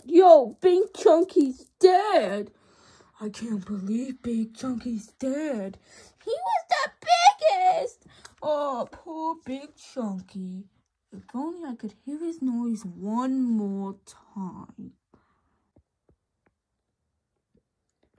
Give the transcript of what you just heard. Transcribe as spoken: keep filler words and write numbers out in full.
Yo, Big Chunky's dead. I can't believe Big Chunky's dead. He was the biggest. Oh, poor Big Chunky. If only I could hear his noise one more time.